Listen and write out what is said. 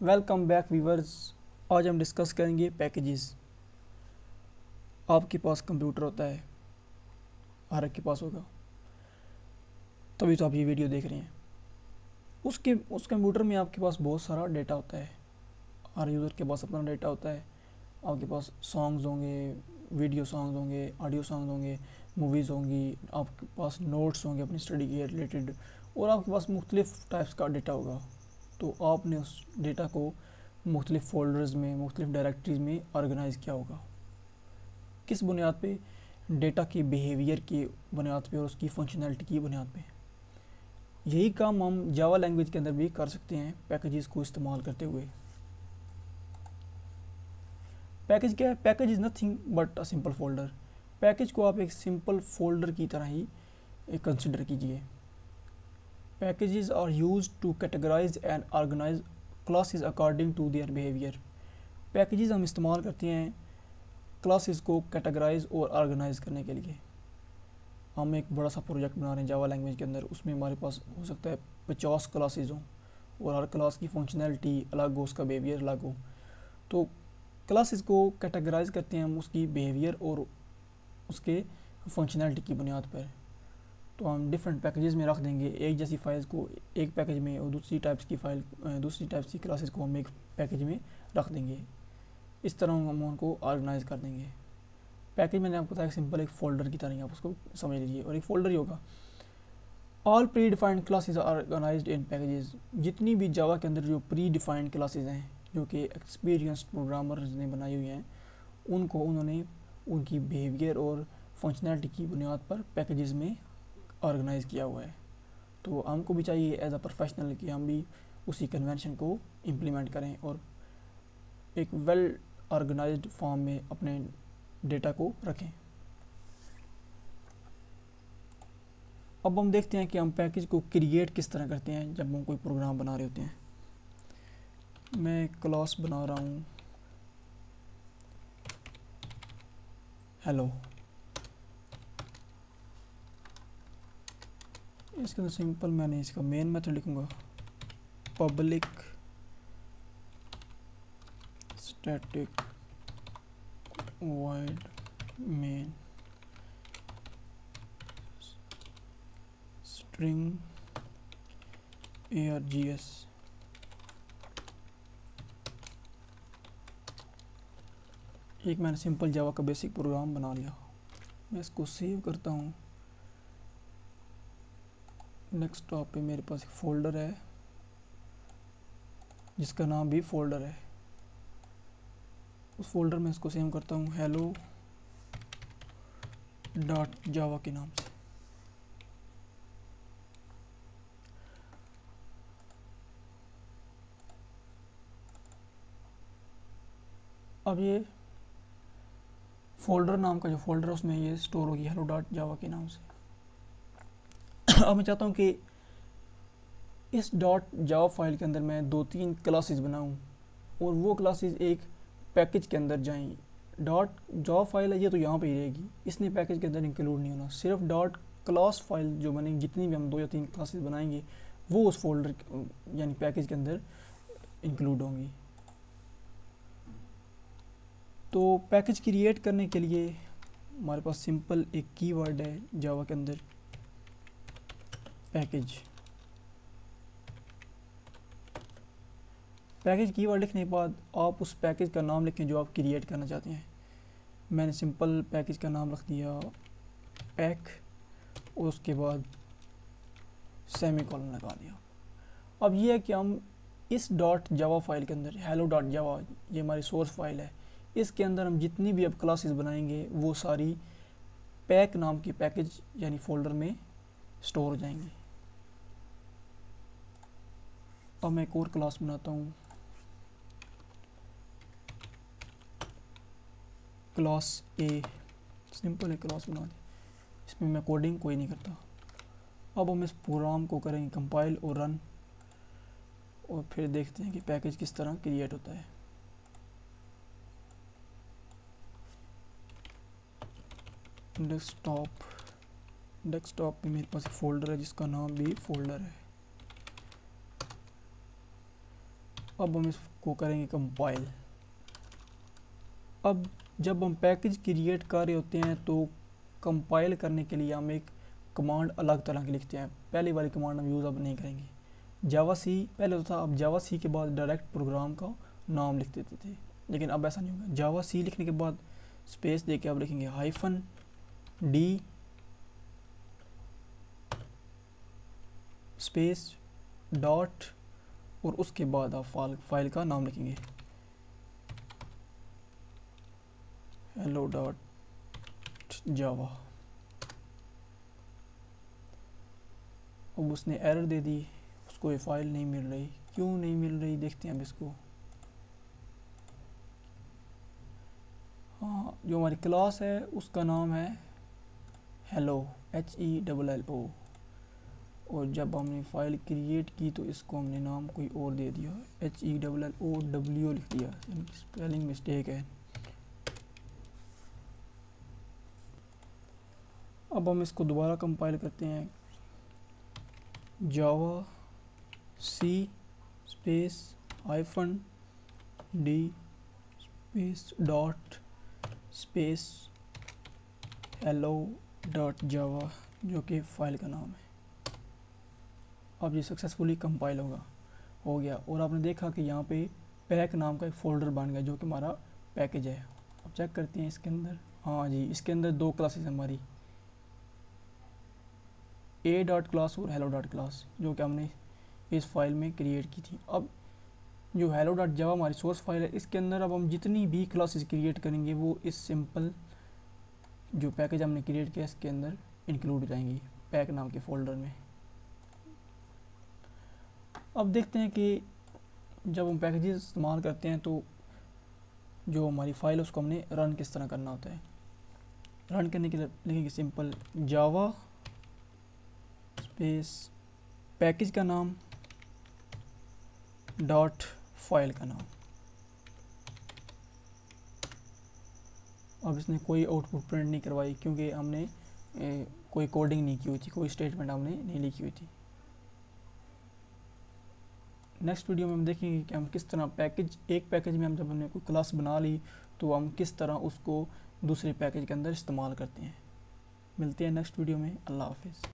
Welcome back viewers. आज हम discuss करेंगे पैकेजेस। आपके पास कंप्यूटर होता है, हर एक के पास होगा, तभी तो आप ये वीडियो देख रहे हैं। उस कंप्यूटर में आपके पास बहुत सारा डेटा होता है। हर यूज़र के पास अपना डेटा होता है। आपके पास सॉन्ग्स होंगे, वीडियो सॉन्ग्स होंगे, ऑडियो सॉन्ग्स होंगे, मूवीज़ होंगी, आपके पास नोट्स होंगे अपनी स्टडी के रिलेटेड, और आपके पास मुख्तलिफ़ टाइप्स का डेटा होगा। तो आपने उस डेटा को मुख्तलिफ़ फ़ोल्डर्स में, मुख्तलिफ़ डायरेक्टरीज़ में ऑर्गेनाइज़ किया होगा। किस बुनियाद पे? डेटा के बिहेवियर की बुनियाद पे और उसकी फंक्शनैलिटी की बुनियाद पे। यही काम हम जावा लैंग्वेज के अंदर भी कर सकते हैं पैकेजेस को इस्तेमाल करते हुए। पैकेज क्या है? Package is nothing but a simple folder. Package को आप एक सिंपल फोल्डर की तरह ही कंसिडर कीजिए। Packages are use to categorise and organise classes according to their behaviour. Packages हम इस्तेमाल करते हैं क्लासेस को कैटेगराइज और ऑर्गेनाइज करने के लिए। हम एक बड़ा सा प्रोजेक्ट बना रहे हैं जावा लैंग्वेज के अंदर, उसमें हमारे पास हो सकता है 50 क्लासेस हों और हर क्लास की फंक्शनैलिटी अलग हो, उसका बिहेवियर अलग हो। तो क्लासेस को कैटेगराइज करते हैं हम उसकी बिहेवियर और उसके फंक्शनैलिटी की बुनियाद पर। तो हम डिफरेंट पैकेजेस में रख देंगे एक जैसी फाइल्स को एक पैकेज में, और दूसरी टाइप्स की क्लासेस को हम एक पैकेज में रख देंगे। इस तरह हम उनको ऑर्गेनाइज कर देंगे। पैकेज मैंने आपको बताया सिंपल एक फ़ोल्डर की तरह ही आप उसको समझ लीजिए, और एक फ़ोल्डर ही होगा। All predefined classes are organised in packages. जितनी भी जावा के अंदर जो प्री डिफाइंड क्लासेस हैं, जो कि एक्सपीरियंस्ड प्रोग्रामर्स ने बनाई हुई हैं, उनको उन्होंने उनकी बिहेवियर और फंक्शनैलिटी की बुनियाद पर पैकेजेस में ऑर्गेनाइज किया हुआ है। तो हमको भी चाहिए एज अ प्रोफेशनल कि हम भी उसी कन्वेंशन को इम्प्लीमेंट करें और एक वेल ऑर्गेनाइज्ड फॉर्म में अपने डेटा को रखें। अब हम देखते हैं कि हम पैकेज को क्रिएट किस तरह करते हैं जब हम कोई प्रोग्राम बना रहे होते हैं। मैं एक क्लास बना रहा हूँ हेलो। इसके अंदर सिंपल मैंने इसका मेन मेथड लिखूँगा, public static void main string args। एक मैंने सिंपल जावा का बेसिक प्रोग्राम बना लिया। मैं इसको सेव करता हूँ। डेस्कटॉप पे मेरे पास एक फ़ोल्डर है जिसका नाम भी फ़ोल्डर है। उस फोल्डर में इसको सेव करता हूँ hello डॉट जावा के नाम से। अब ये फोल्डर नाम का जो फोल्डर है उसमें ये स्टोर होगी hello डॉट जावा के नाम से। अब मैं चाहता हूँ कि इस डॉट जावा फाइल के अंदर मैं 2-3 क्लासेस बनाऊँ और वो क्लासेस एक पैकेज के अंदर जाएं। डॉट जावा फाइल है ये तो यहाँ पे ही रहेगी, इसने पैकेज के अंदर इंक्लूड नहीं होना। सिर्फ डॉट क्लास फाइल जो बनेगी, जितनी भी हम 2 या 3 क्लासेस बनाएंगे वो उस फोल्डर यानी पैकेज के अंदर इंक्लूड होंगी। तो पैकेज क्रिएट करने के लिए हमारे पास सिंपल एक कीवर्ड है जावा के अंदर, पैकेज। पैकेज कीवर्ड लिखने के बाद आप उस पैकेज का नाम लिखें जो आप क्रिएट करना चाहते हैं। मैंने सिंपल पैकेज का नाम रख दिया पैक और उसके बाद सेमीकोलन लगा दिया। अब ये है कि हम इस डॉट जावा फाइल के अंदर hello डॉट जावा, ये हमारी सोर्स फाइल है, इसके अंदर हम जितनी भी अब क्लासेस बनाएंगे वो सारी पैक नाम की पैकेज यानी फोल्डर में स्टोर हो जाएंगी। अब मैं एक और क्लास बनाता हूँ, क्लास ए। सिंपल एक क्लास बना दी, इसमें मैं कोडिंग कोई नहीं करता। अब हम इस प्रोग्राम को करेंगे कंपाइल और रन, और फिर देखते हैं कि पैकेज किस तरह क्रिएट होता है। डेस्कटॉप पे मेरे पास एक फ़ोल्डर है जिसका नाम भी फ़ोल्डर है। अब हम इसको करेंगे कंपाइल। अब जब हम पैकेज क्रिएट कर रहे होते हैं तो कंपाइल करने के लिए हम एक कमांड अलग तरह की लिखते हैं। पहली वाली कमांड हम यूज़ अब नहीं करेंगे। जावा सी पहले तो था, अब जावा सी के बाद डायरेक्ट प्रोग्राम का नाम लिख देते थे, लेकिन अब ऐसा नहीं होगा। जावा सी लिखने के बाद स्पेस देके अब लिखेंगे -d स्पेस डॉट और उसके बाद आप फाइल का नाम लिखेंगे hello.java। अब उसने एरर दे दी, उसको ये फाइल नहीं मिल रही। क्यों नहीं मिल रही देखते हैं अब इसको। हाँ, जो हमारी क्लास है उसका नाम है hello HELLO, और जब हमने फाइल क्रिएट की तो इसको हमने नाम कोई और दे दिया, HELLOW लिख दिया, स्पेलिंग मिस्टेक है। अब हम इसको दोबारा कंपाइल करते हैं। Javac space -d space dot space hello.java, जो कि फाइल का नाम है। अब ये सक्सेसफुली कंपाइल हो गया और आपने देखा कि यहाँ पे पैक नाम का एक फ़ोल्डर बन गया जो कि हमारा पैकेज है। अब चेक करते हैं इसके अंदर। हाँ जी, इसके अंदर दो क्लासेस हमारी, a.class और hello.class, जो कि हमने इस फाइल में क्रिएट की थी। अब जो hello.java हमारी सोर्स फाइल है, इसके अंदर अब हम जितनी भी क्लासेस क्रिएट करेंगे वो इस सिंपल जो पैकेज हमने क्रिएट किया इसके अंदर इंक्लूड हो जाएंगी, पैक नाम के फ़ोल्डर में। अब देखते हैं कि जब हम पैकेजेस इस्तेमाल करते हैं तो जो हमारी फाइल है उसको हमने रन किस तरह करना होता है। रन करने के लिए लिखेंगे सिंपल जावा स्पेस पैकेज का नाम डॉट फाइल का नाम। अब इसने कोई आउटपुट प्रिंट नहीं करवाई क्योंकि हमने कोई कोडिंग नहीं की हुई थी, कोई स्टेटमेंट हमने नहीं लिखी हुई थी। नेक्स्ट वीडियो में हम देखेंगे कि हम किस तरह एक पैकेज में हम जब हमने कोई क्लास बना ली तो हम किस तरह उसको दूसरे पैकेज के अंदर इस्तेमाल करते हैं। मिलते हैं नेक्स्ट वीडियो में। अल्लाह हाफिज़।